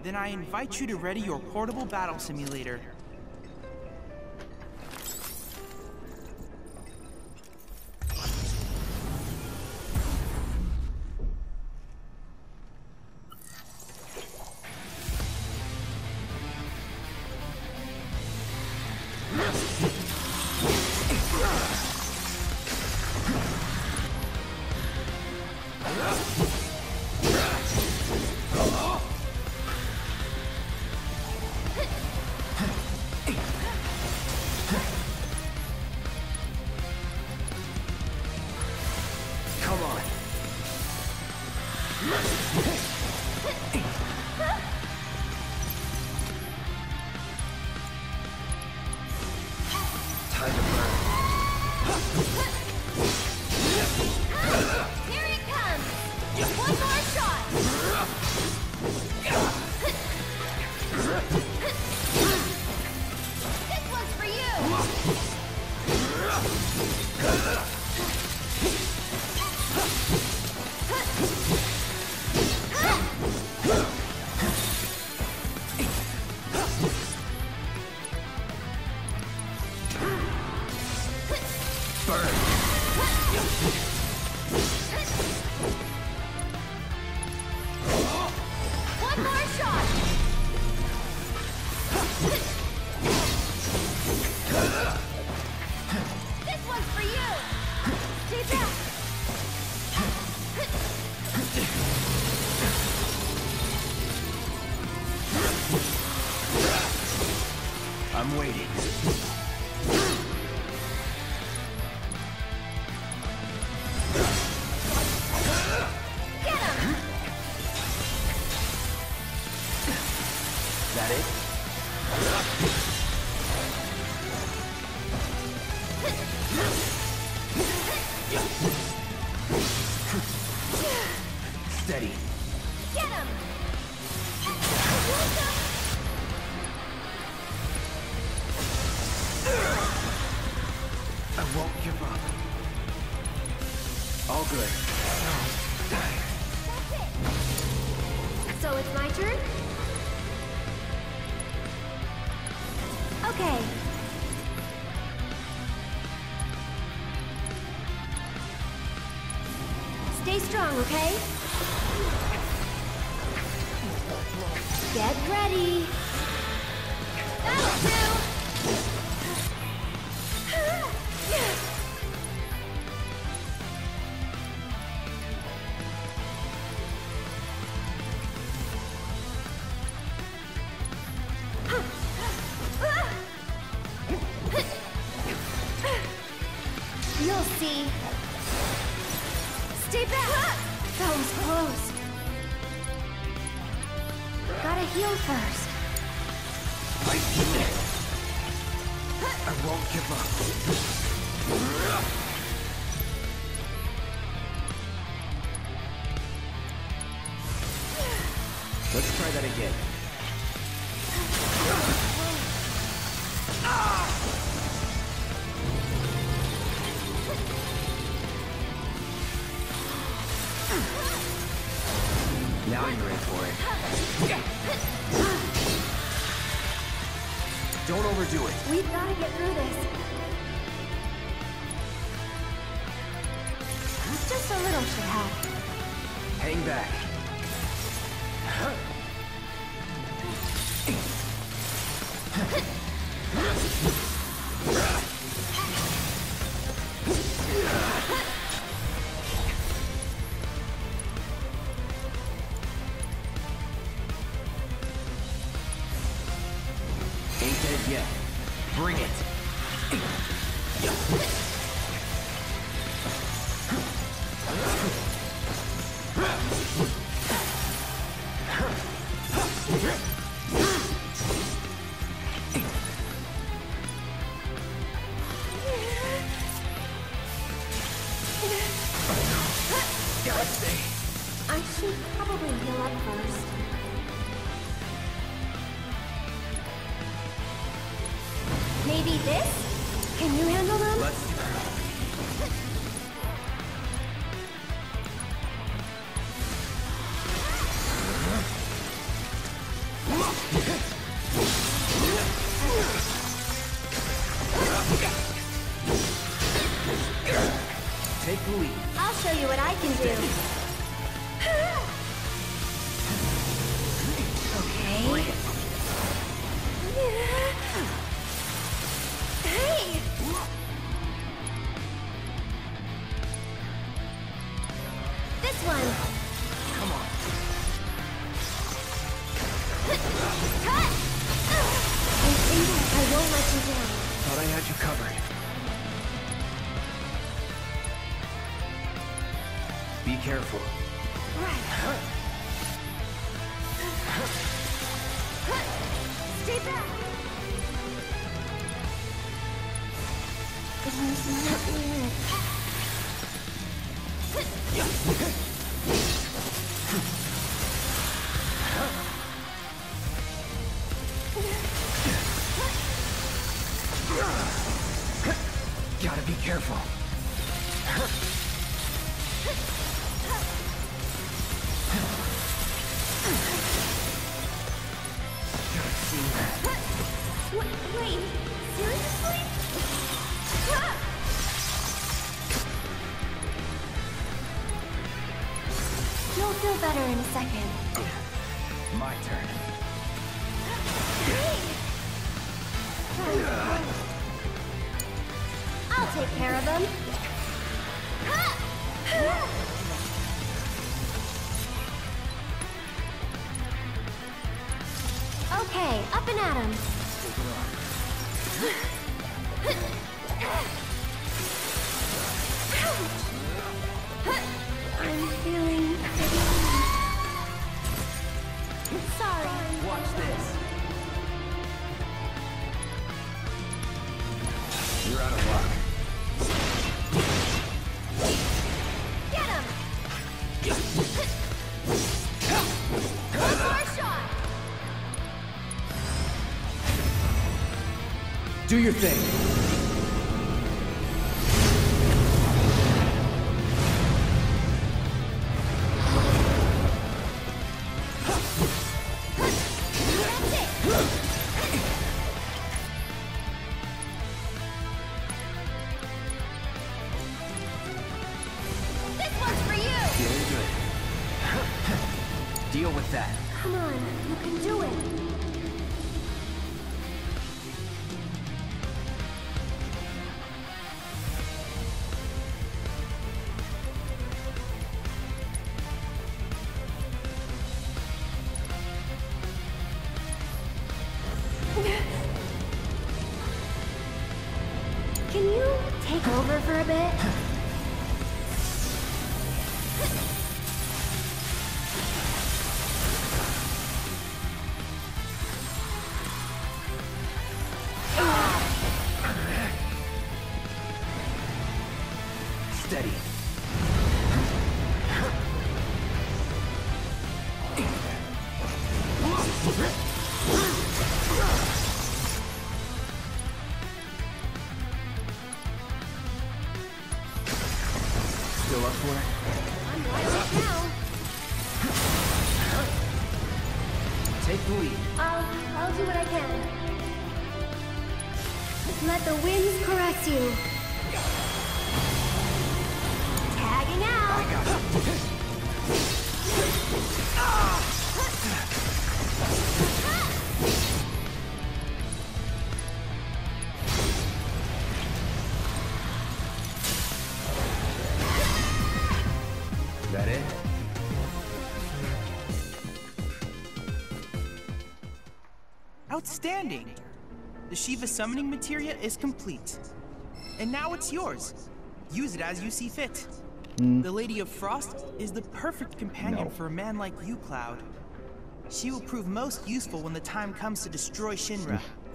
then I invite you to ready your portable battle simulator. I'm waiting. Get him! That it? Steady. Get him! I won't give up. All good. That's it. So it's my turn? Okay. Stay strong, okay? Get ready. That'll do. You'll see. Stay back! That was close. Gotta heal first. I feel it. I won't give up. Let's try that again. Now you're in for it. Don't overdo it. We've gotta get through this. Just a little should help. Hang back. Ain't dead yet. Bring it. Gotta stay. I should probably heal up first. Maybe this? Can you handle them? Let's... can do. Okay. Hey! This one. Come on. Cut! I think I won't let you down. Thought I had you covered. Be careful. Right. Stay back. It was not weird. Gotta be careful. Wait, seriously? You'll feel better in a second. My turn. I'll take care of them. Okay, up and at 'em. I'm feeling sorry. Watch this. You're out of luck. Get him! One more shot! Do your thing. That's it! This one's for you! Feeling good. Deal with that. Come on, you can do it! Can you take over for a bit? Steady. Still up for it? I'm right now. Take the lead. I'll do what I can. Let the winds caress you. Tagging out. I got it. That it? Outstanding! The Shiva summoning materia is complete. And now it's yours. Use it as you see fit. The Lady of Frost is the perfect companion for a man like you, Cloud. She will prove most useful when the time comes to destroy Shinra.